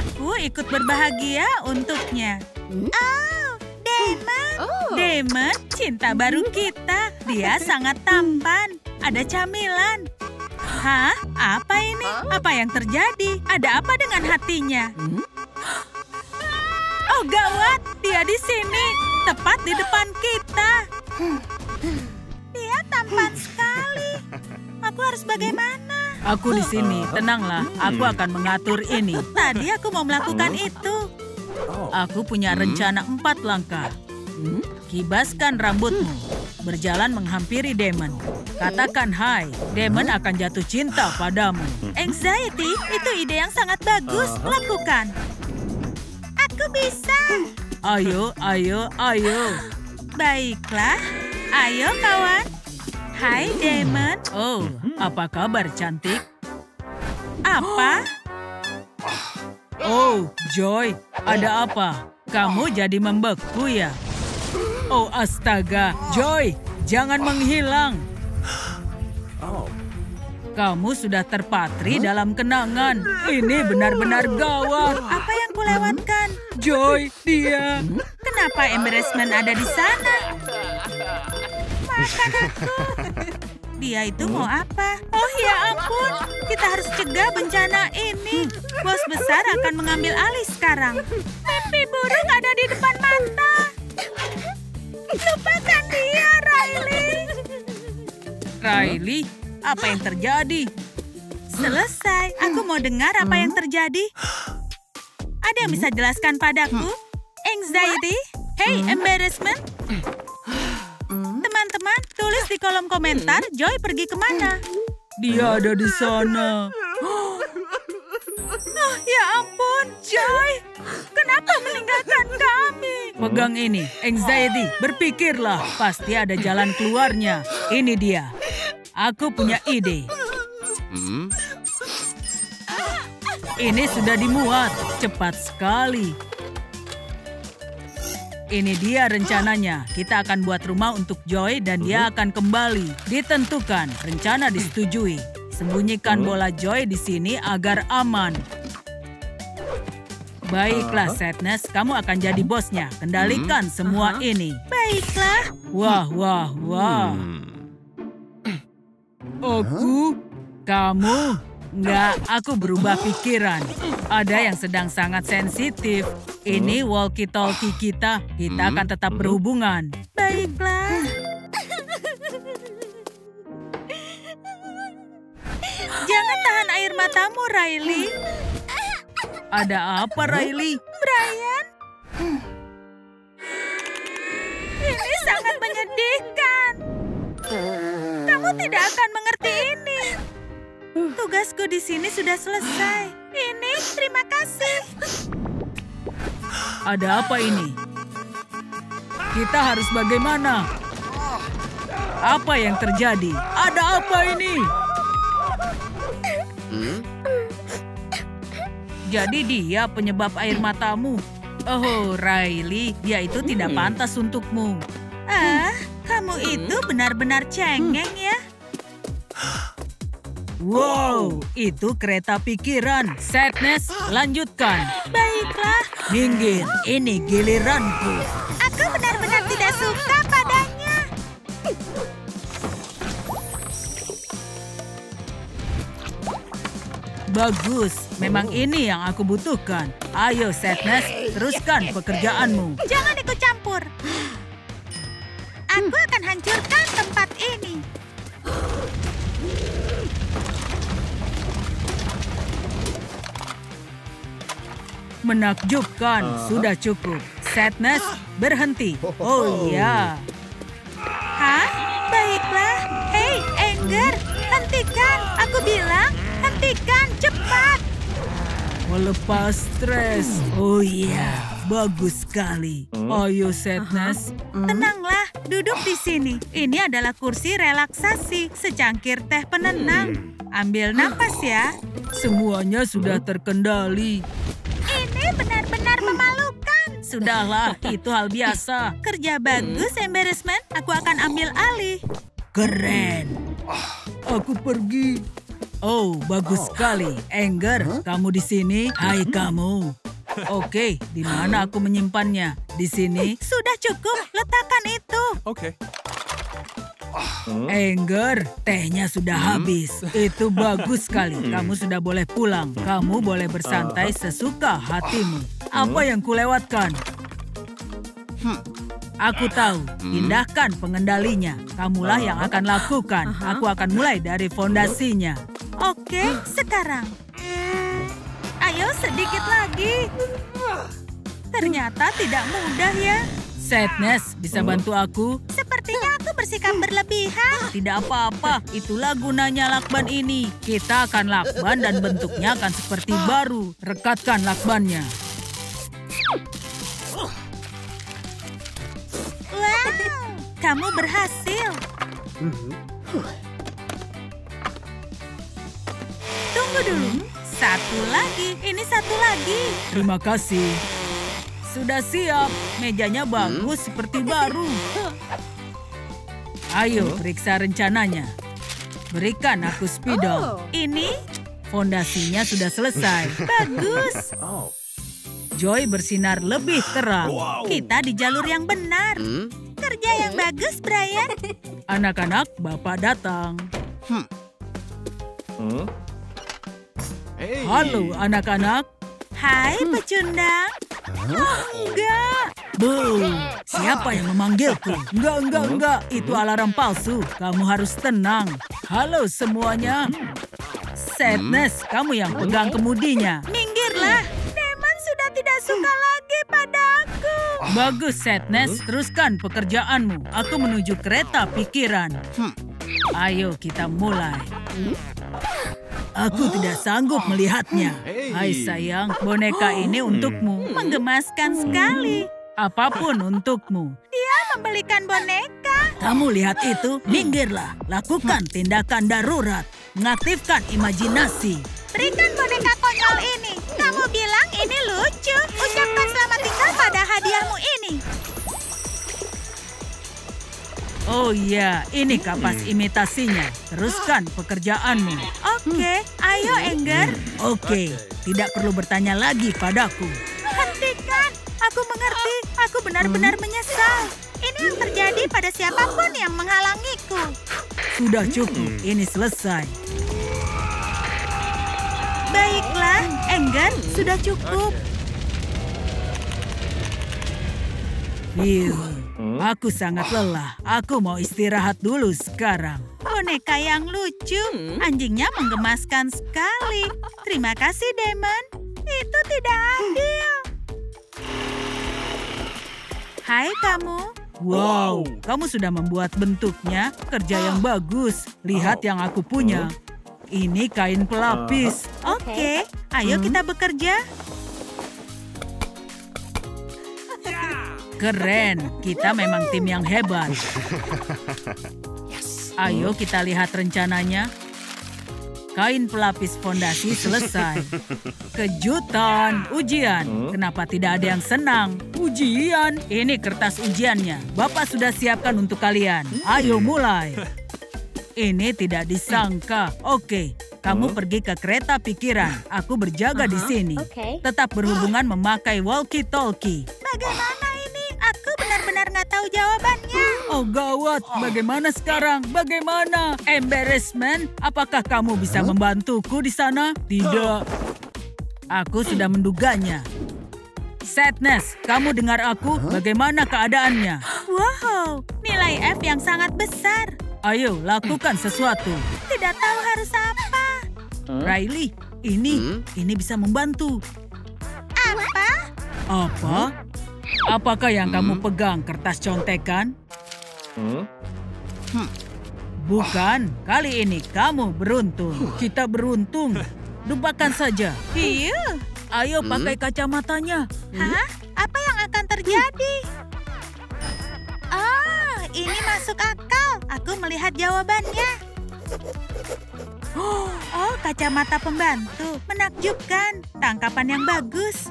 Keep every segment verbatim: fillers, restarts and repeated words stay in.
Aku ikut berbahagia untuknya. Oh, Damon. Oh. Damon, cinta baru kita. Dia sangat tampan. Ada camilan. Hah? Apa ini? Apa yang terjadi? Ada apa dengan hatinya? Oh, gawat. Dia di sini. Tepat di depan kita. Dia tampan sekali. Aku harus bagaimana? Aku di sini. Tenanglah. Aku akan mengatur ini. Tadi aku mau melakukan itu. Aku punya rencana empat langkah. Kibaskan rambutmu. Berjalan menghampiri Damon. Katakan hai. Damon akan jatuh cinta padamu. Anxiety, itu ide yang sangat bagus. Lakukan. Aku bisa. Ayo, ayo, ayo. Baiklah. Ayo, kawan. Hai, Damon. Oh, apa kabar, cantik? Apa? Oh, Joy. Ada apa? Kamu jadi membeku ya? Oh, astaga. Joy, jangan menghilang. Kamu sudah terpatri dalam kenangan. Ini benar-benar gawat. Apa yang kulewatkan? Joy, dia. Kenapa embarrassment ada di sana? Maafkan aku. Dia itu mau apa? Oh ya ampun, kita harus cegah bencana ini. Bos besar akan mengambil alih sekarang. Mimpi buruk ada di depan mata. Lupakan dia, Riley. Riley? Apa yang terjadi? Selesai. Aku mau dengar apa yang terjadi. Ada yang bisa jelaskan padaku? Anxiety? Hey, embarrassment? Teman-teman, tulis di kolom komentar Joy pergi kemana. Dia ada di sana. Oh, ya ampun, Joy. Kenapa meninggalkan kami? Pegang ini, Anxiety. Berpikirlah, pasti ada jalan keluarnya. Ini dia. Aku punya ide. Ini sudah dimuat. Cepat sekali. Ini dia rencananya. Kita akan buat rumah untuk Joy dan dia akan kembali. Ditentukan. Rencana disetujui. Sembunyikan bola Joy di sini agar aman. Baiklah, Sadness. Kamu akan jadi bosnya. Kendalikan semua ini. Baiklah. Wah, wah, wah. Aku? Kamu? Nggak, aku berubah pikiran. Ada yang sedang sangat sensitif. Ini walkie-talkie kita. Kita akan tetap berhubungan. Baiklah. Jangan tahan air matamu, Riley. Ada apa, Riley? Brian? Ini sangat menyedihkan. Kamu tidak akan mengerti ini. Tugasku di sini sudah selesai. Ini, terima kasih. Ada apa ini? Kita harus bagaimana? Apa yang terjadi? Ada apa ini? Jadi dia penyebab air matamu. Oh, Riley, dia itu tidak pantas untukmu. Ah, kamu itu benar-benar cengeng ya. Wow, itu kereta pikiran. Sadness, lanjutkan. Baiklah. Minggir, ini giliranku. Aku benar-benar tidak suka padanya. Bagus, memang ini yang aku butuhkan. Ayo, Sadness, teruskan pekerjaanmu. Jangan ikut campur. Aku akan hancurkan tempat ini. Menakjubkan, sudah cukup. Sadness, berhenti. Oh ya. Hah? Baiklah. Hei, Anger, hentikan. Aku bilang, hentikan, cepat. Melepas stres. Oh iya, bagus sekali. Ayo, Sadness. Tenanglah, duduk di sini. Ini adalah kursi relaksasi, secangkir teh penenang. Ambil napas ya. Semuanya sudah terkendali. Ini benar-benar memalukan. Sudahlah, itu hal biasa. Kerja bagus, embarrassment. Aku akan ambil alih. Keren. Aku pergi. Oh, bagus sekali. Anger, kamu di sini? Hai kamu. Oke, di mana aku menyimpannya? Di sini? Sudah cukup, letakkan itu. Oke. Anger, tehnya sudah habis. Itu bagus sekali. Kamu sudah boleh pulang. Kamu boleh bersantai sesuka hatimu. Apa yang kulewatkan? Aku tahu, pindahkan pengendalinya. Kamulah yang akan lakukan. Aku akan mulai dari fondasinya. Oke, sekarang. Ayo sedikit lagi. Ternyata tidak mudah ya. Sadness, bisa bantu aku? Sepertinya aku bersikap berlebihan. Tidak apa-apa, itulah gunanya lakban ini. Kita akan lakban dan bentuknya akan seperti baru. Rekatkan lakbannya. Wow, kamu berhasil. Tunggu dulu. Satu lagi, ini satu lagi. Terima kasih. Sudah siap, mejanya bagus seperti baru. Ayo periksa rencananya. Berikan aku spidol. Ini fondasinya sudah selesai. Bagus. Joy bersinar lebih terang. Kita di jalur yang benar. Kerja yang bagus, Brian. Anak-anak, Bapak datang. Halo anak-anak. Hai pecundang. Oh, enggak. Boom. Siapa yang memanggilku? Enggak, enggak, enggak. Itu alarm palsu. Kamu harus tenang. Halo semuanya. Sadness, kamu yang pegang kemudinya. Minggirlah. Demon sudah tidak suka lagi padaku. Bagus, Sadness. Teruskan pekerjaanmu. Aku menuju kereta pikiran. Ayo kita mulai. Aku tidak sanggup melihatnya. Hai sayang, boneka ini untukmu. Menggemaskan sekali. Apapun untukmu. Dia membelikan boneka. Kamu lihat itu? Minggirlah. Lakukan tindakan darurat. Mengaktifkan imajinasi. Berikan boneka konyol ini. Kamu bilang ini lucu. Ucapkan selamat tinggal pada hadiahmu ini. Oh iya, ini kapas imitasinya. Teruskan pekerjaanmu. Oke, ayo Anger. Oke, tidak perlu bertanya lagi padaku. Hentikan, aku mengerti. Aku benar-benar menyesal. Ini yang terjadi pada siapapun yang menghalangiku. Sudah cukup, ini selesai. Baiklah, Anger, sudah cukup. Bill. Aku sangat lelah. Aku mau istirahat dulu sekarang. Boneka yang lucu. Anjingnya menggemaskan sekali. Terima kasih, Demon. Itu tidak adil. Hai kamu. Wow, kamu sudah membuat bentuknya. Kerja yang bagus. Lihat yang aku punya. Ini kain pelapis. Oke, ayo kita bekerja. Keren, kita memang tim yang hebat. Ayo kita lihat rencananya. Kain pelapis fondasi selesai. Kejutan, ujian. Kenapa tidak ada yang senang? Ujian, ini kertas ujiannya. Bapak sudah siapkan untuk kalian. Ayo mulai. Ini tidak disangka. Oke, kamu pergi ke kereta pikiran. Aku berjaga di sini. Tetap berhubungan memakai walkie-talkie. Bagaimana ini? Aku benar-benar nggak tahu jawabannya. Oh gawat, bagaimana sekarang? Bagaimana? Embarrassment? Apakah kamu bisa membantuku di sana? Tidak. Aku sudah menduganya. Sadness, kamu dengar aku? Bagaimana keadaannya? Wow, nilai F yang sangat besar. Ayo, lakukan sesuatu. Tidak tahu harus apa. Riley, ini, ini bisa membantu. Apa? Apa? Apakah yang kamu pegang kertas contekan? Bukan, kali ini kamu beruntung. Kita beruntung. Lupakan saja. Iya. Ayo pakai kacamatanya. Hah? Apa yang akan terjadi? Oh, ini masuk akal. Aku melihat jawabannya. Oh, kacamata pembantu. Menakjubkan. Tangkapan yang bagus.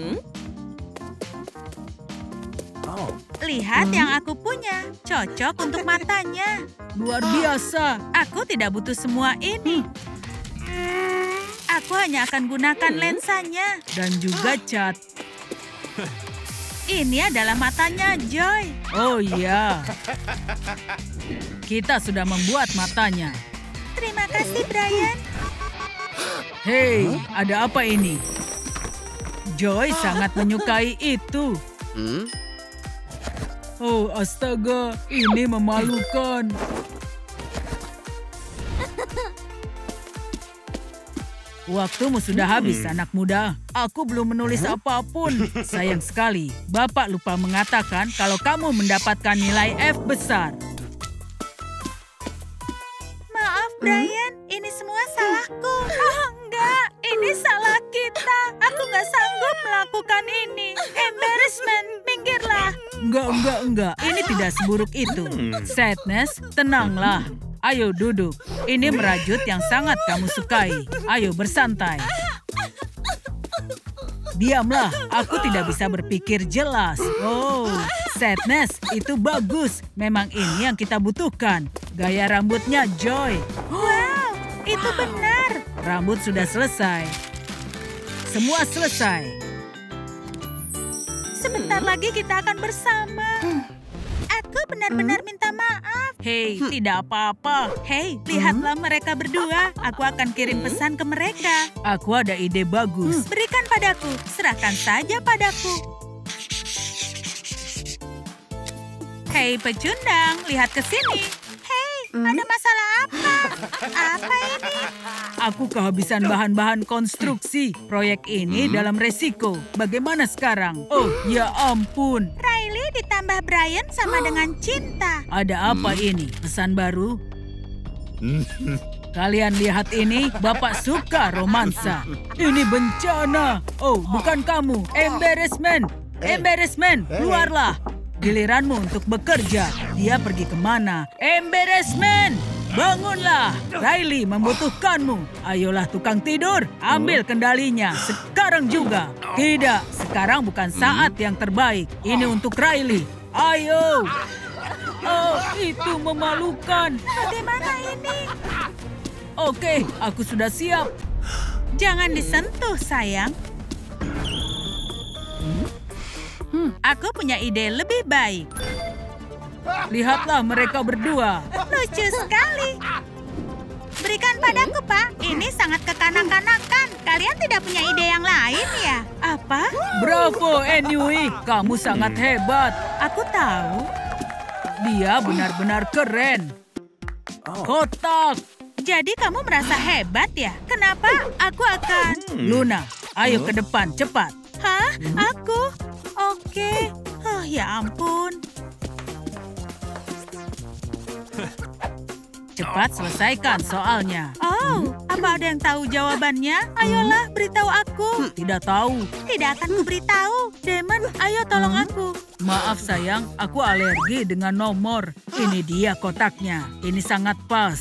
Lihat yang aku punya. Cocok untuk matanya. Luar biasa. Aku tidak butuh semua ini. Aku hanya akan gunakan lensanya. Dan juga cat. Ini adalah matanya Joy. Oh iya. Kita sudah membuat matanya. Terima kasih, Brian. Hei, ada apa ini? Joy sangat menyukai itu. Oh, astaga, ini memalukan. Waktumu sudah habis, anak muda. Aku belum menulis apapun. Sayang sekali, Bapak lupa mengatakan kalau kamu mendapatkan nilai F besar. Maaf, Brian. Ini semua salahku. Oh, enggak. Ini salah kita. Aku nggak sanggup melakukan ini. Embarrassment. Minggirlah. Enggak, enggak, enggak. Ini tidak seburuk itu. Sadness, tenanglah. Ayo duduk. Ini merajut yang sangat kamu sukai. Ayo bersantai. Diamlah, aku tidak bisa berpikir jelas. Oh, Sadness, itu bagus. Memang ini yang kita butuhkan. Gaya rambutnya Joy. Wow, itu benar. Rambut sudah selesai. Semua selesai. Sebentar lagi kita akan bersama. Aku benar-benar minta maaf. Hei, tidak apa-apa. Hei, lihatlah mereka berdua. Aku akan kirim pesan ke mereka. Aku ada ide bagus. Berikan padaku. Serahkan saja padaku. Hei, pecundang. Lihat ke sini. Hei, ada masalah apa? Apa ini? Aku kehabisan bahan-bahan konstruksi. Proyek ini dalam resiko. Bagaimana sekarang? Oh, ya ampun. Riley ditambah Brian sama dengan cinta. Ada apa ini? Pesan baru? Kalian lihat ini, Bapak suka romansa. Ini bencana. Oh, bukan kamu. Embarrassment. Embarrassment, keluarlah. Giliranmu untuk bekerja. Dia pergi kemana? Embarrassment. Bangunlah. Riley membutuhkanmu. Ayolah tukang tidur. Ambil kendalinya. Sekarang juga. Tidak, sekarang bukan saat yang terbaik. Ini untuk Riley. Ayo. Oh, itu memalukan. Bagaimana ini? Oke, aku sudah siap. Jangan disentuh, sayang. Hmm, aku punya ide lebih baik. Lihatlah mereka berdua. Lucu sekali. Berikan padaku, Pak. Ini sangat kekanak-kanakan. Kalian tidak punya ide yang lain ya? Apa? Bravo, Annie. Kamu sangat hebat. Aku tahu. Dia benar-benar keren. Kotak. Jadi kamu merasa hebat ya? Kenapa? Aku akan... Luna, ayo ke depan, cepat. Hah? Aku? Oke. Oh, ya ampun. Cepat selesaikan soalnya. Oh, apa ada yang tahu jawabannya? Ayolah, beritahu aku. Tidak tahu. Tidak akan kuberitahu. Damon, ayo tolong aku. Maaf sayang, aku alergi dengan nomor. Ini dia kotaknya. Ini sangat pas.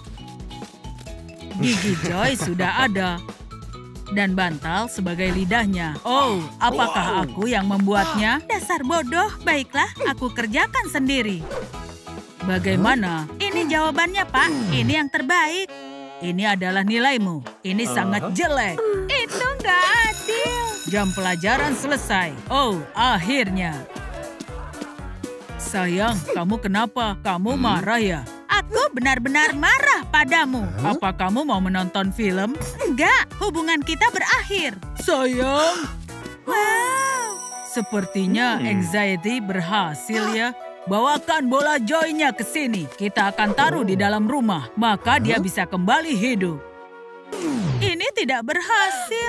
Gigi Joy sudah ada. Dan bantal sebagai lidahnya. Oh, apakah aku yang membuatnya? Dasar bodoh. Baiklah, aku kerjakan sendiri. Bagaimana? Ini jawabannya, Pak. Ini yang terbaik. Ini adalah nilaimu. Ini sangat jelek. Itu nggak adil. Jam pelajaran selesai. Oh, akhirnya. Sayang, kamu kenapa? Kamu marah ya? Aku benar-benar marah padamu. Apa kamu mau menonton film? Enggak, hubungan kita berakhir. Sayang. Wow. Sepertinya anxiety berhasil ya. Bawakan bola Joy-nya ke sini. Kita akan taruh di dalam rumah. Maka dia bisa kembali hidup. Ini tidak berhasil.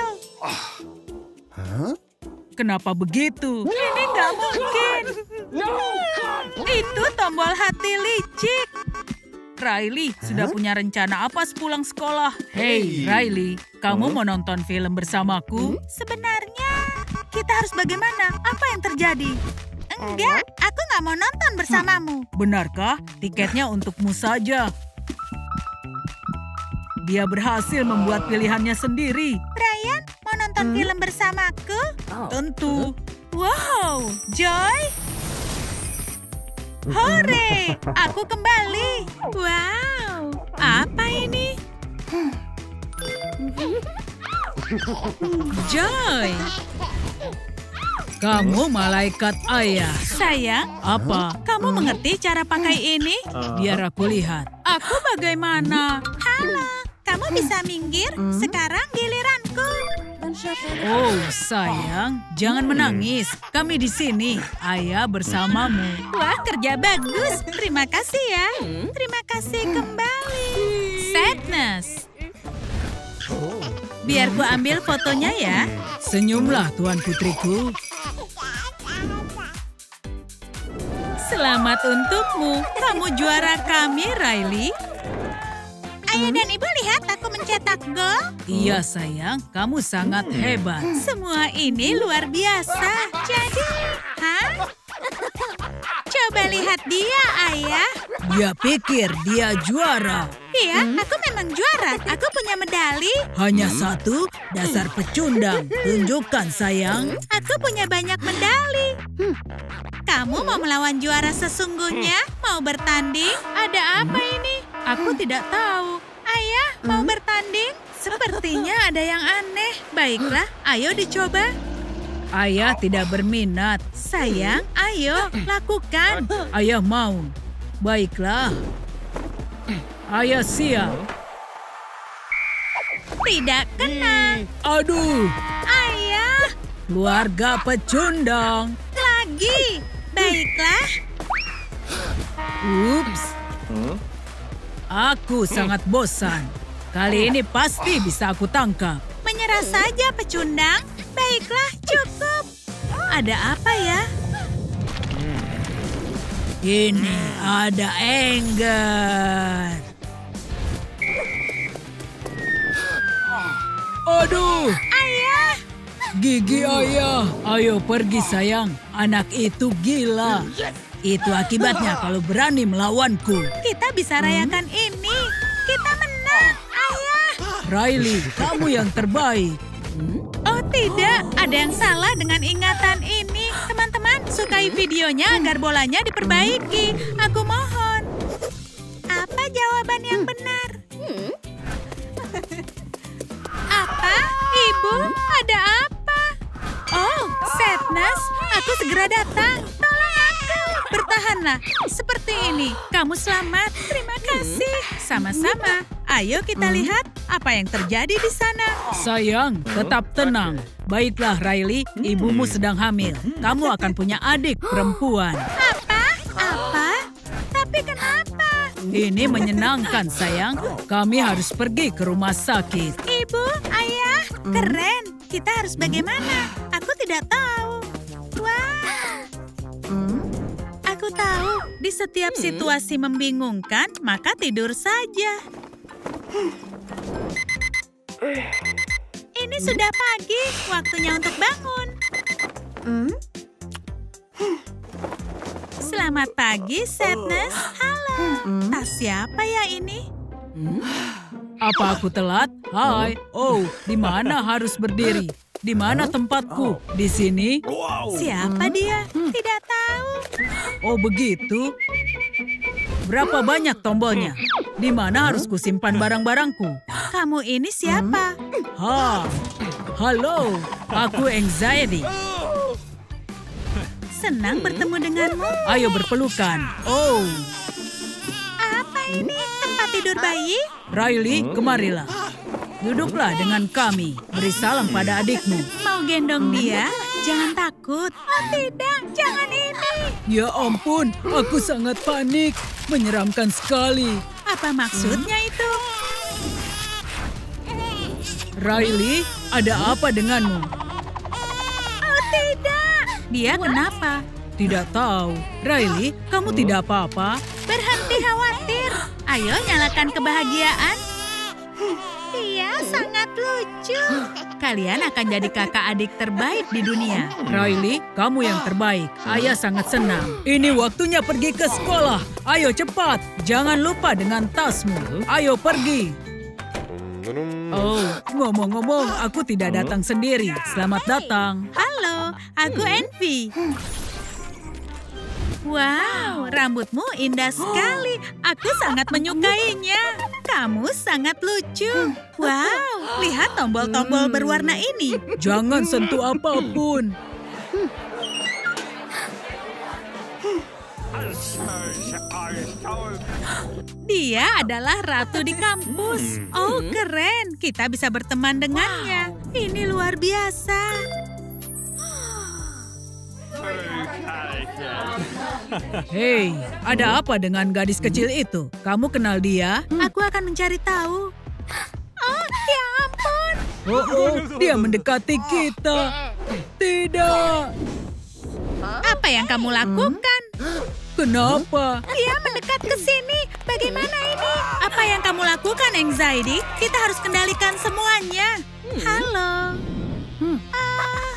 Kenapa begitu? Ini nggak mungkin. Itu tombol hati licik. Riley, sudah punya rencana apa sepulang sekolah? Hey, Riley, kamu mau nonton film bersamaku? Sebenarnya, kita harus bagaimana? Apa yang terjadi? Enggak, aku nggak mau nonton bersamamu. Benarkah? Tiketnya untukmu saja. Dia berhasil membuat pilihannya sendiri. Brian, mau nonton film bersamaku? Tentu. Wow, Joy. Hore, aku kembali. Wow, apa ini? Joy, kamu malaikat ayah. Sayang, Apa? kamu mengerti cara pakai ini? Biar aku lihat. Aku bagaimana? Halo, kamu bisa minggir? Sekarang giliranku. Oh, sayang, jangan menangis. Kami di sini. Ayah bersamamu. Wah, kerja bagus. Terima kasih ya. Terima kasih kembali. Sadness. Biar ku ambil fotonya ya. Senyumlah, Tuan Putriku. Selamat untukmu. Kamu juara kami, Riley. Ayah dan ibu lihat aku mencetak gol. Iya, sayang. Kamu sangat hebat. Semua ini luar biasa. Jadi, hah? Coba lihat dia, Ayah. Dia pikir dia juara. Iya, aku memang juara. Aku punya medali. Hanya satu, dasar pecundang. Tunjukkan, sayang. Aku punya banyak medali. Kamu mau melawan juara sesungguhnya? Mau bertanding? Ada apa ini? Aku tidak tahu. Ayah, mau bertanding? Sepertinya ada yang aneh. Baiklah, ayo dicoba. Ayah tidak berminat. Sayang, ayo, lakukan. Ayah mau. Baiklah. Ayah siap. Tidak kena. Aduh, Ayah, keluarga pecundang. lagi. Baiklah. Ups. Aku sangat bosan. Kali ini pasti bisa aku tangkap. Menyerah saja, pecundang. Baiklah, cukup. Ada apa ya? Ini ada Enggar. Aduh, Ayah, gigi ayah. Ayo pergi sayang. Anak itu gila. Itu akibatnya kalau berani melawanku. kita bisa rayakan ini. Kita menang, Ayah. Riley, kamu yang terbaik. Oh tidak, ada yang salah dengan ingatan ini. Teman-teman, sukai videonya agar bolanya diperbaiki. Aku mohon. Apa jawaban yang benar? Apa? Ibu, ada apa? Oh, Sadness, aku segera datang. Tolong aku. Bertahanlah, seperti ini. Kamu selamat, terima kasih. Sama-sama. Ayo kita lihat apa yang terjadi di sana. Sayang, tetap tenang. Baiklah Riley, ibumu sedang hamil. Kamu akan punya adik perempuan. Apa? Apa? Tapi kenapa? Ini menyenangkan sayang. Kami harus pergi ke rumah sakit. Ibu, ayah, keren. Kita harus bagaimana? Aku tidak tahu. Wah. Aku tahu, di setiap situasi membingungkan, maka tidur saja. Ini sudah pagi, waktunya untuk bangun. Selamat pagi, Sadness. Halo. Tas siapa ya ini? Apa aku telat? Hai. Oh, di mana harus berdiri? Di mana tempatku? Di sini? Siapa dia? Tidak tahu. Oh, begitu. Berapa banyak tombolnya? Di mana harus kusimpan barang-barangku? Kamu ini siapa? Ha. Halo, aku Anxiety. Senang bertemu denganmu. Ayo berpelukan. Oh, Apa ini? Tempat tidur bayi? Riley, kemarilah. Duduklah dengan kami. Beri salam pada adikmu. Mau gendong dia? Jangan takut. Oh tidak, jangan ini. Ya ampun, aku sangat panik. Menyeramkan sekali. Apa maksudnya itu? Riley, ada apa denganmu? Oh tidak. Dia kenapa? Tidak tahu. Riley, kamu tidak apa-apa? Berhenti khawatir. Ayo nyalakan kebahagiaan. Dia sangat lucu. Kalian akan jadi kakak adik terbaik di dunia. Riley, kamu yang terbaik. Ayah sangat senang. Ini waktunya pergi ke sekolah. Ayo cepat. Jangan lupa dengan tasmu. Ayo pergi. Oh, ngomong-ngomong, aku tidak datang sendiri. Selamat datang. Halo, aku Envy. Wow, rambutmu indah sekali. Aku sangat menyukainya. Kamu sangat lucu. Wow, lihat tombol-tombol berwarna ini. Jangan sentuh apapun. Dia adalah ratu di kampus. Oh, keren. Kita bisa berteman dengannya. Ini luar biasa. Hei, ada apa dengan gadis kecil itu? Kamu kenal dia? Aku akan mencari tahu. Oh, ya ampun. Oh, oh, dia mendekati kita. Tidak. Apa yang kamu lakukan? Kenapa? Dia mendekat ke sini. Bagaimana ini? Apa yang kamu lakukan, Anxiety? Kita harus kendalikan semuanya. Halo. Hmm. Ah.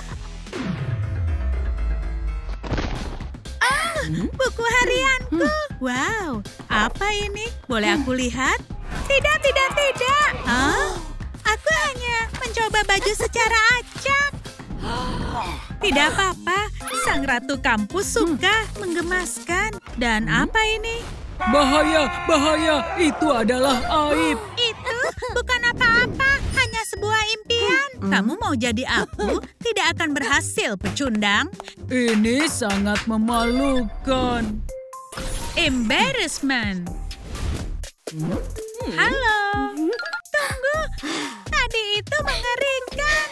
Ah, buku harianku. Wow, apa ini? Boleh aku lihat? Tidak, tidak, tidak. Hah? Aku hanya mencoba baju secara acak. Tidak apa-apa, sang ratu kampus suka, menggemaskan. Dan apa ini? Bahaya, bahaya, itu adalah aib. Itu bukan apa-apa, hanya sebuah impian. Kamu mau jadi aku, tidak akan berhasil, pecundang. Ini sangat memalukan. Embarrassment. Halo, tunggu. Tadi itu mengerikan.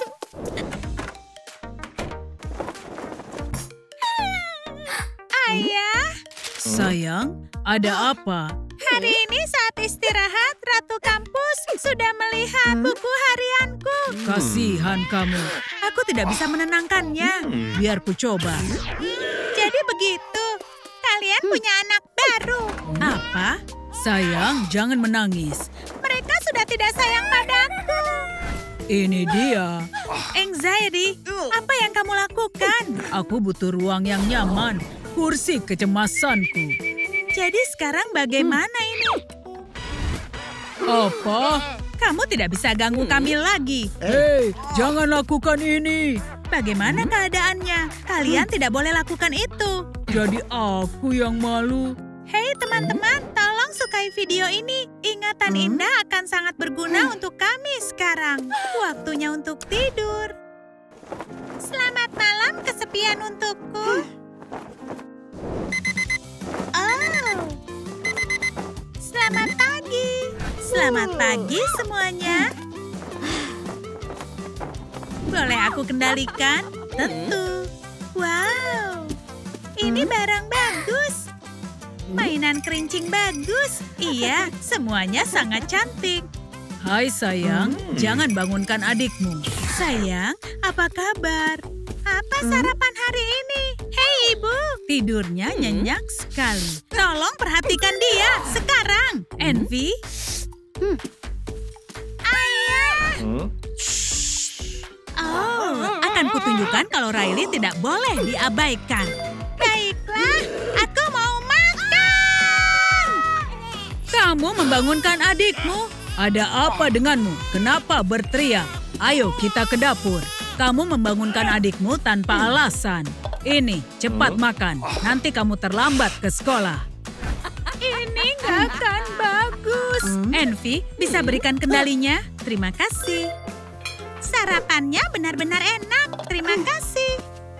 Ayah. Sayang, ada apa? Hari ini saat istirahat, Ratu Kampus sudah melihat buku harianku. Kasihan kamu. Aku tidak bisa menenangkannya. Biar ku coba. Jadi begitu. Kalian punya anak baru. Apa? Sayang, jangan menangis. Mereka sudah tidak sayang padaku. Ini dia. Anxiety, apa yang kamu lakukan? Aku butuh ruang yang nyaman. Kursi kecemasanku. Jadi sekarang bagaimana ini? Apa? Kamu tidak bisa ganggu kami lagi. Hei, jangan lakukan ini. Bagaimana keadaannya? Kalian tidak boleh lakukan itu. Jadi aku yang malu. Hei teman-teman, tolong sukai video ini. Ingatan indah akan sangat berguna untuk kami sekarang. Waktunya untuk tidur. Selamat malam kesepian untukku. Oh. Selamat pagi. Selamat pagi semuanya. Boleh aku kendalikan? Tentu. Wow. Ini barang bagus. Mainan kerincing bagus. Iya, semuanya sangat cantik. Hai sayang, jangan bangunkan adikmu. Sayang, apa kabar? Apa sarapan hari ini? Hei ibu, tidurnya nyenyak sekali. Tolong perhatikan dia sekarang. Envy. Hmm. Ayah. Oh, akan kutunjukkan kalau Riley tidak boleh diabaikan. Baiklah, aku mau makan. Kamu membangunkan adikmu? Ada apa denganmu? Kenapa berteriak? Ayo kita ke dapur. Kamu membangunkan adikmu tanpa alasan. Ini, cepat makan. Nanti kamu terlambat ke sekolah. Ini nggak akan bagus. Envy, bisa berikan kendalinya? Terima kasih. Sarapannya benar-benar enak. Terima kasih.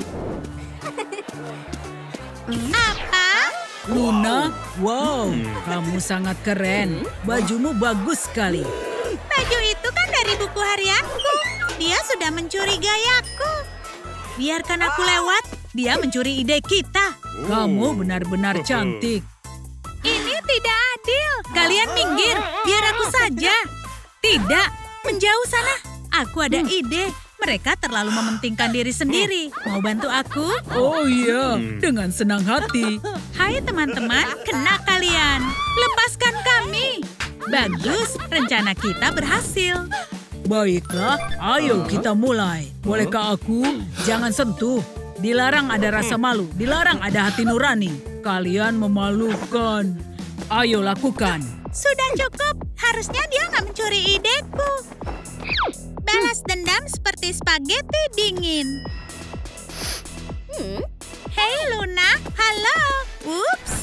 Apa? Luna, wow, kamu sangat keren. Bajumu bagus sekali. Baju itu kan dari buku harianku. Dia sudah mencuri gayaku. Biarkan aku lewat. Dia mencuri ide kita. Kamu benar-benar cantik. Ini tidak adil. Kalian minggir, biar aku saja. Tidak, menjauh sana. Aku ada ide. Mereka terlalu mementingkan diri sendiri. Mau bantu aku? Oh iya, dengan senang hati. Hai teman-teman, kena kalian. Lepaskan kami. Bagus, rencana kita berhasil. Baiklah, ayo kita mulai. Bolehkah aku? Jangan sentuh. Dilarang ada rasa malu, dilarang ada hati nurani. Kalian memalukan. Ayo lakukan. Sudah cukup, harusnya dia nggak mencuri ideku. Balas dendam seperti spaghetti dingin. Hmm? Hei Luna, halo. Ups.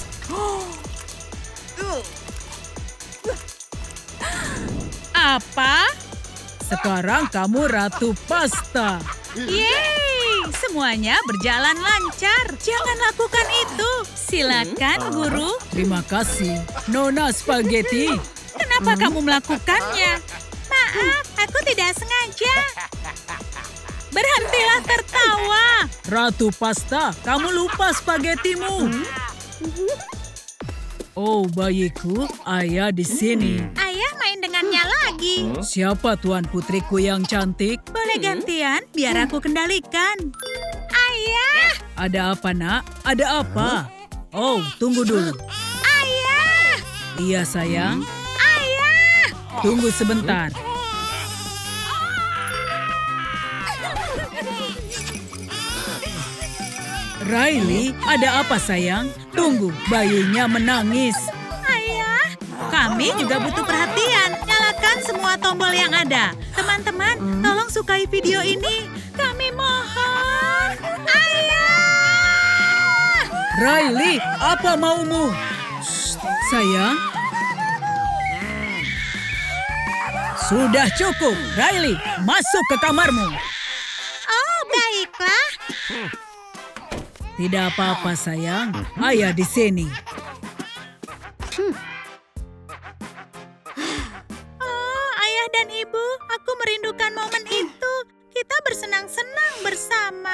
Apa? Sekarang kamu Ratu Pasta. Yeay, semuanya berjalan lancar. Jangan lakukan itu. Silakan, Guru. Terima kasih, Nona Spaghetti. Kenapa kamu melakukannya? Maaf, aku tidak sengaja. Berhentilah tertawa. Ratu Pasta, kamu lupa spagettimu. Oh, bayiku, ayah di sini. Ayah main dengannya lagi. Siapa tuan putriku yang cantik? Boleh gantian, biar aku kendalikan. Ayah! Ada apa, nak? Ada apa? Oh, tunggu dulu. Ayah! Iya, sayang. Ayah! Tunggu sebentar. Riley, ada apa, sayang? Tunggu, bayinya menangis. Ayah, kami juga butuh perhatian. Nyalakan semua tombol yang ada. Teman-teman, tolong sukai video ini. Kami mohon. Ayah! Riley, apa maumu? Shh, sayang. Sudah cukup, Riley. Masuk ke kamarmu. Oh, baiklah. Tidak apa-apa, sayang. Ayah di sini. Oh, ayah dan ibu, aku merindukan momen itu. Kita bersenang-senang bersama.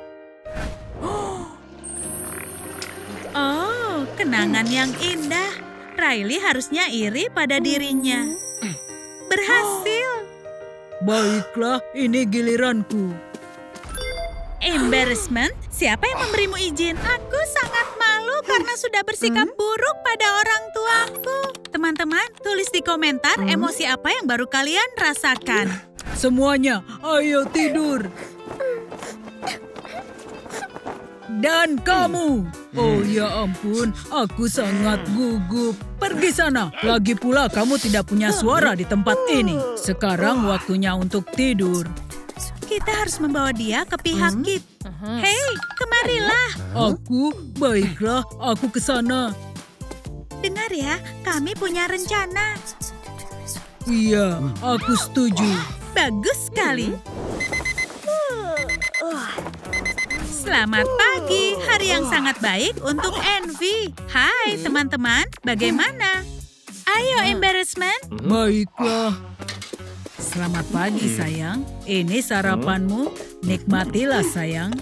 Oh, kenangan yang indah. Riley harusnya iri pada dirinya. Berhasil. Baiklah, ini giliranku. Embarrassment? Siapa yang memberimu izin? Aku sangat malu karena sudah bersikap buruk pada orang tuaku. Teman-teman, tulis di komentar emosi apa yang baru kalian rasakan. Semuanya, ayo tidur. Dan kamu. Oh ya ampun, aku sangat gugup. Pergi sana. Lagi pula kamu tidak punya suara di tempat ini. Sekarang waktunya untuk tidur. Kita harus membawa dia ke pihak kita. Hei, kemarilah. Aku, baiklah, aku ke sana. Dengar ya, kami punya rencana. Iya, aku setuju. Bagus sekali. Selamat pagi, hari yang sangat baik untuk Envy. Hai teman-teman, bagaimana? Ayo Embarrassment. Baiklah. Selamat pagi, sayang. Ini sarapanmu. Nikmatilah, sayang.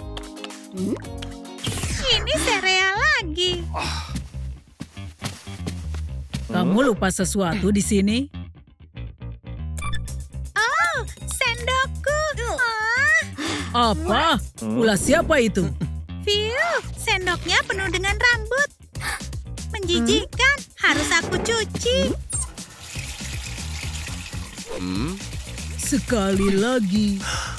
Ini sereal lagi. Kamu lupa sesuatu di sini? Oh, sendokku. Oh. Apa? Ulah siapa itu? Fiu, sendoknya penuh dengan rambut. Menjijikkan, harus aku cuci. Sekali lagi.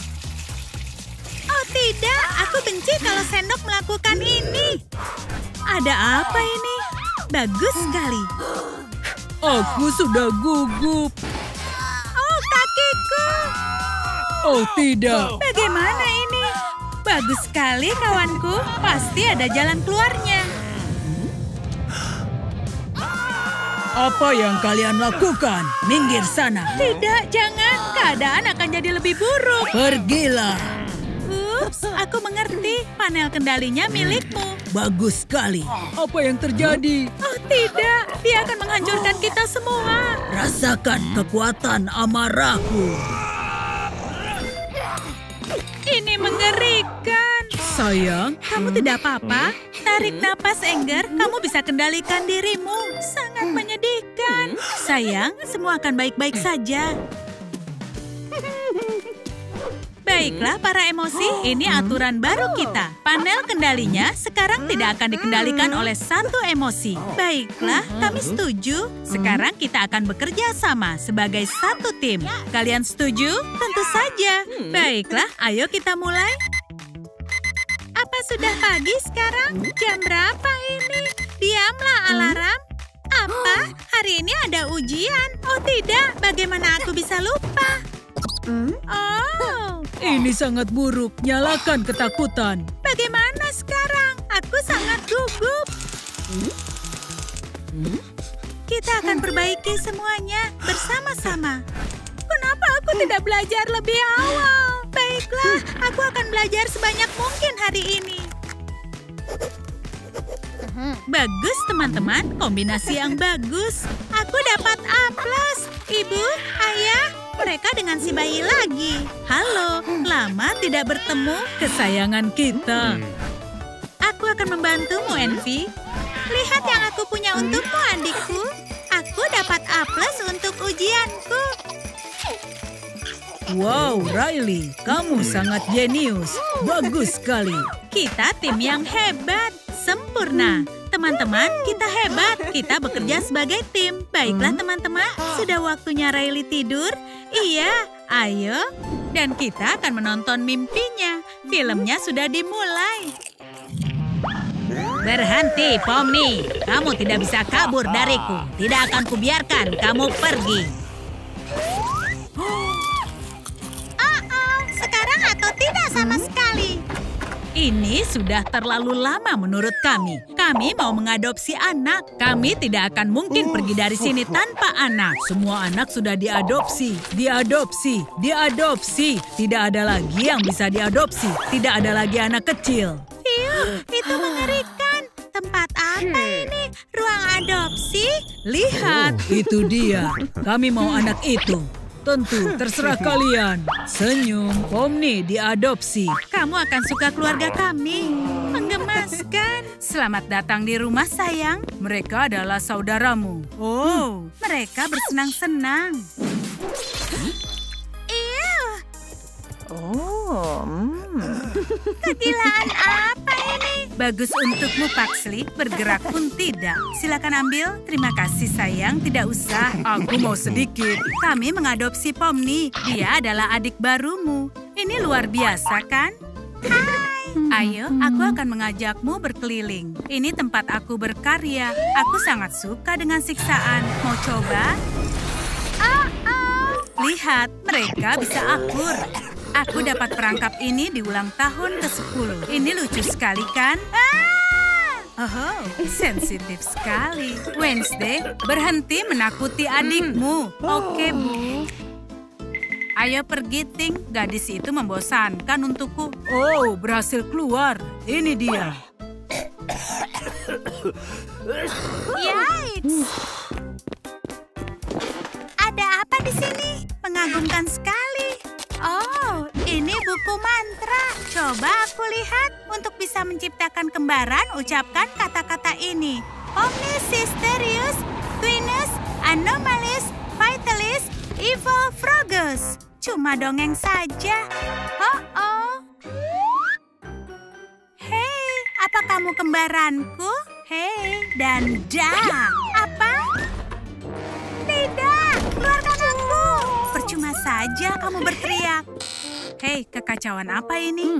Oh tidak, aku benci kalau sendok melakukan ini. Ada apa ini? Bagus sekali. Aku sudah gugup. Oh, kakiku. Oh tidak. Bagaimana ini? Bagus sekali kawanku. Pasti ada jalan keluarnya. Apa yang kalian lakukan? Minggir sana. Tidak, jangan. Keadaan akan jadi lebih buruk. Pergilah. Ups, aku mengerti. Panel kendalinya milikmu. Bagus sekali. Apa yang terjadi? Oh tidak, dia akan menghancurkan kita semua. Rasakan kekuatan amarahku. Ini mengerikan. Sayang, Kamu tidak apa-apa? Tarik napas, Anger. Kamu bisa kendalikan dirimu. Sangat menyedihkan. Sayang, semua akan baik-baik saja. Baiklah para emosi, ini aturan baru kita. Panel kendalinya sekarang tidak akan dikendalikan oleh satu emosi. Baiklah, kami setuju. Sekarang kita akan bekerja sama sebagai satu tim. Kalian setuju? Tentu saja. Baiklah, ayo kita mulai. Apa sudah pagi sekarang? Jam berapa ini? Diamlah alarm. Apa? Hari ini ada ujian? Oh tidak, bagaimana aku bisa lupa? Oh, ini sangat buruk. Nyalakan ketakutan. bagaimana sekarang? Aku sangat gugup. Kita akan perbaiki semuanya bersama-sama. Kenapa aku tidak belajar lebih awal? Baiklah, aku akan belajar sebanyak mungkin hari ini. Bagus, teman-teman. Kombinasi yang bagus. Aku dapat A plus. Ibu, ayah, mereka dengan si bayi lagi. Halo, lama tidak bertemu. Kesayangan kita. Aku akan membantumu, Envy. Lihat yang aku punya untukmu, adikku. Aku dapat A plus untuk ujianku. Wow, Riley, kamu sangat jenius. Bagus sekali. Kita tim yang hebat. Sempurna. Teman-teman, kita hebat. Kita bekerja sebagai tim. Baiklah, teman-teman. Sudah waktunya Riley tidur? Iya, ayo. Dan kita akan menonton mimpinya. Filmnya sudah dimulai. Berhenti, Pomni. Kamu tidak bisa kabur dariku. Tidak akan kubiarkan kamu pergi. Oh-oh, sekarang atau tidak sama sekali. Ini sudah terlalu lama menurut kami. Kami mau mengadopsi anak. Kami tidak akan mungkin pergi dari sini tanpa anak. Semua anak sudah diadopsi, diadopsi, diadopsi. Tidak ada lagi yang bisa diadopsi. Tidak ada lagi anak kecil. Fiu, itu mengerikan. Tempat apa ini? Ruang adopsi? Lihat, itu dia. Kami mau anak itu. Tentu, terserah kalian. Senyum, Pomni diadopsi. Kamu akan suka keluarga kami. Menggemaskan. Selamat datang di rumah, sayang. Mereka adalah saudaramu. Oh, mereka bersenang-senang. Ew. Oh, hmm. Kegilaan apa ini? Bagus untukmu, Paxley. Bergerak pun tidak. Silakan ambil. Terima kasih, sayang. Tidak usah. Aku mau sedikit. Kami mengadopsi Pomni. Dia adalah adik barumu. Ini luar biasa, kan? Hai. Ayo, aku akan mengajakmu berkeliling. Ini tempat aku berkarya. Aku sangat suka dengan siksaan. Mau coba? Oh, oh. Lihat, mereka bisa akur. Aku dapat perangkap ini di ulang tahun ke sepuluh. Ini lucu sekali, kan? Ah! Oh, sensitif sekali. Wednesday, berhenti menakuti adikmu. Oke, Bu. Ayo pergi, Ting. Gadis itu membosankan untukku. Oh, berhasil keluar. Ini dia. Yikes! Ada apa di sini? Mengagumkan sekali. Oh, ini buku mantra. Coba aku lihat. Untuk bisa menciptakan kembaran, ucapkan kata-kata ini. Omnisisterius, Twinus, Anomalis, Vitalis, Evil Frogus. Cuma dongeng saja. Oh-oh. Hei, apa kamu kembaranku? Hei, dan dah. Apa? Tidak, keluarkan aku. Percuma saja kamu berteriak. Hei, kekacauan apa ini?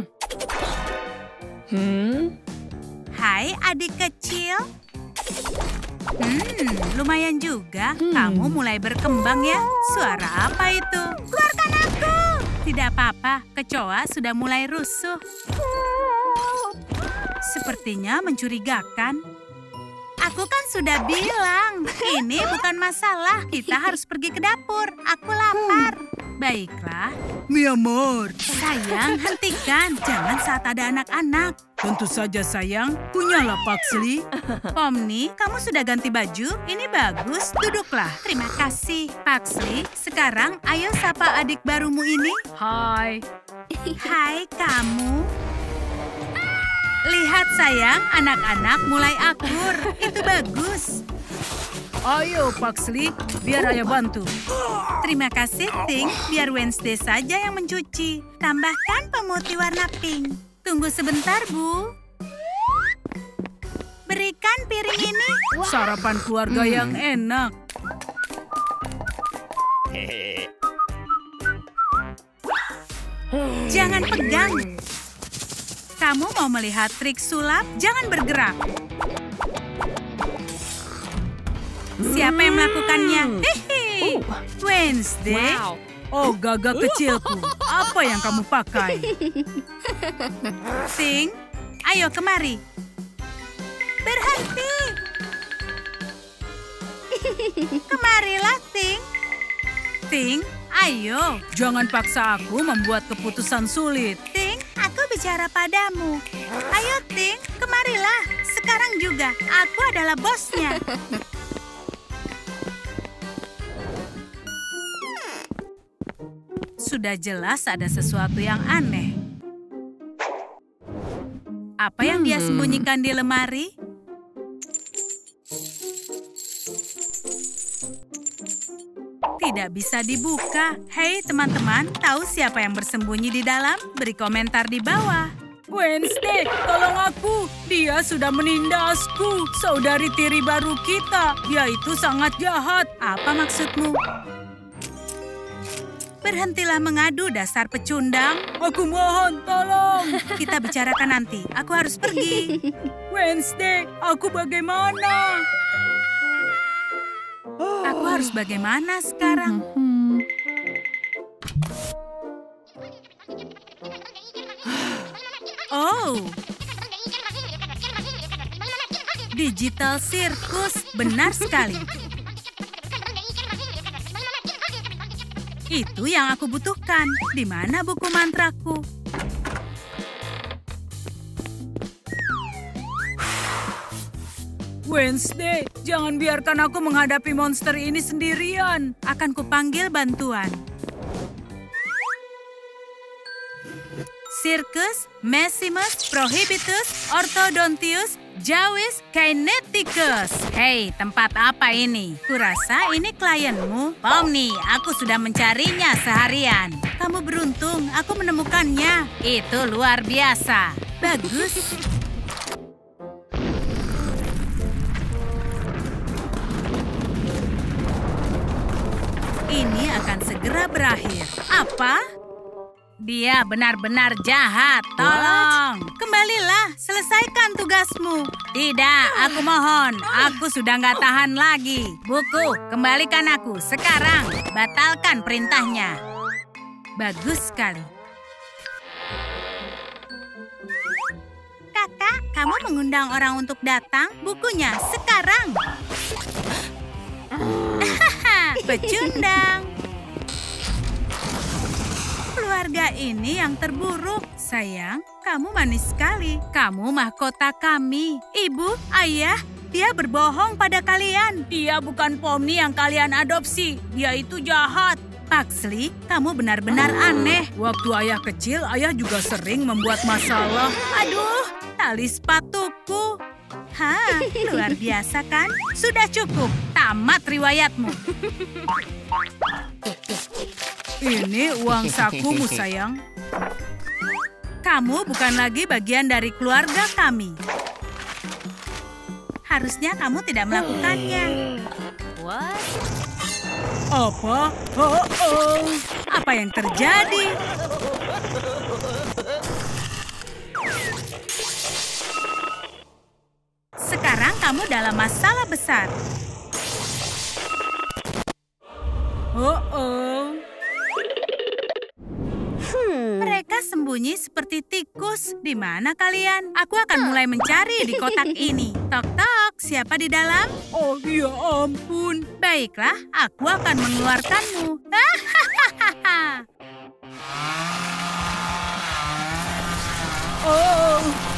Hmm? Hai, adik kecil. Hmm, lumayan juga. Hmm. Kamu mulai berkembang ya. Suara apa itu? Keluarkan aku! Tidak apa-apa, kecoa sudah mulai rusuh. Sepertinya mencurigakan. Aku kan sudah bilang, ini bukan masalah. Kita harus pergi ke dapur. Aku lapar. Baiklah. Mi amor. Sayang, hentikan. Jangan saat ada anak-anak. Tentu saja, sayang. Punyalah, Paxley. Pomni, kamu sudah ganti baju? Ini bagus. Duduklah. Terima kasih. Paxley, sekarang ayo sapa adik barumu ini. Hai. Hai, kamu. Lihat, sayang. Anak-anak mulai akur. Itu bagus. Ayo, Paxley. Biar ayah bantu. Terima kasih, Ting. Biar Wednesday saja yang mencuci. Tambahkan pemutih warna pink. Tunggu sebentar, Bu. Berikan piring ini. Sarapan keluarga hmm. yang enak. Jangan pegang. Kamu mau melihat trik sulap? Jangan bergerak. Siapa yang melakukannya? Hihi. Wednesday. Wow. Oh, gagak kecilku. Apa yang kamu pakai? Ting, ayo kemari. Berhenti. Kemarilah, Ting. Ting, ayo. Jangan paksa aku membuat keputusan sulit. Ting, aku bicara padamu. Ayo, Ting, kemarilah. Sekarang juga, aku adalah bosnya. Sudah jelas ada sesuatu yang aneh. Apa yang dia sembunyikan di lemari? Tidak bisa dibuka. Hei teman-teman, tahu siapa yang bersembunyi di dalam? Beri komentar di bawah. Wednesday, tolong aku. Dia sudah menindasku. Saudari tiri baru kita. Dia itu sangat jahat. Apa maksudmu? Berhentilah mengadu, dasar pecundang. Aku mohon, tolong. Kita bicarakan nanti. Aku harus pergi. Wednesday, aku bagaimana? Aku harus bagaimana sekarang? Oh. Digital sirkus, benar sekali. Itu yang aku butuhkan. Di mana buku mantraku? Wednesday, jangan biarkan aku menghadapi monster ini sendirian. Akan kupanggil bantuan. Circus Maximus Prohibitus Orthodontius Jawis Kineticus. Hei, tempat apa ini? Kurasa ini klienmu. Pomni, aku sudah mencarinya seharian. Kamu beruntung, aku menemukannya. Itu luar biasa. Bagus. Ini akan segera berakhir. Apa? Dia benar-benar jahat. Tolong. What? Kembalilah, selesaikan tugasmu. Tidak, aku mohon. Aku sudah nggak tahan lagi. Buku, kembalikan aku sekarang. Batalkan perintahnya. Bagus sekali. Kakak, kamu mengundang orang untuk datang? Bukunya sekarang. Pecundang. Keluarga ini yang terburuk. Sayang, kamu manis sekali. Kamu mahkota kami. Ibu, ayah, dia berbohong pada kalian. Dia bukan Pomni yang kalian adopsi. Dia itu jahat. Pugsley, kamu benar-benar aneh. Waktu ayah kecil, ayah juga sering membuat masalah. Aduh, tali sepatuku. Hah, luar biasa kan? Sudah cukup. Tamat riwayatmu. Ini uang sakumu, sayang. Kamu bukan lagi bagian dari keluarga kami. Harusnya kamu tidak melakukannya. What? Apa? Oh, oh. Apa yang terjadi? Sekarang kamu dalam masalah besar. Oh, oh. Hmm. Mereka sembunyi seperti tikus. Di mana kalian? Aku akan mulai mencari di kotak ini. Tok-tok, siapa di dalam? Oh, ya ampun. Baiklah, aku akan mengeluarkanmu. Oh.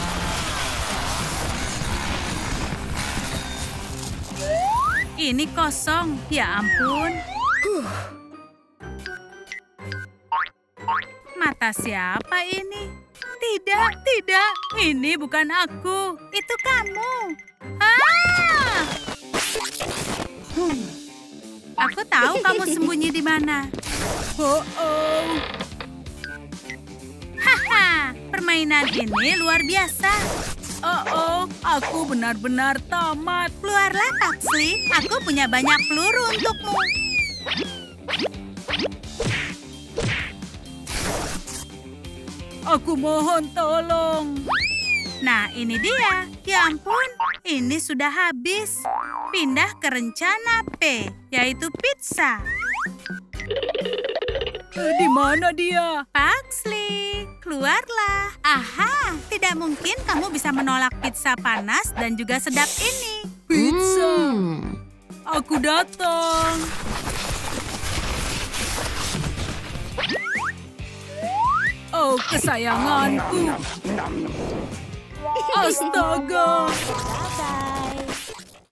Ini kosong. Ya ampun. Mata siapa ini? Tidak, tidak. Ini bukan aku. Itu kamu. Ah! Aku tahu kamu sembunyi di mana. Oh, oh. Haha, permainan ini luar biasa. Oh, oh, aku benar-benar tamat. Keluarlah, Pugsley. Aku punya banyak peluru untukmu. Aku mohon tolong. Nah, ini dia. Ya ampun, ini sudah habis. Pindah ke rencana P, yaitu pizza. Di mana dia? Pugsley, keluarlah. Aha, tidak mungkin kamu bisa menolak pizza panas dan juga sedap ini. Pizza. Hmm. Aku datang. Oh, kesayanganku. Astaga.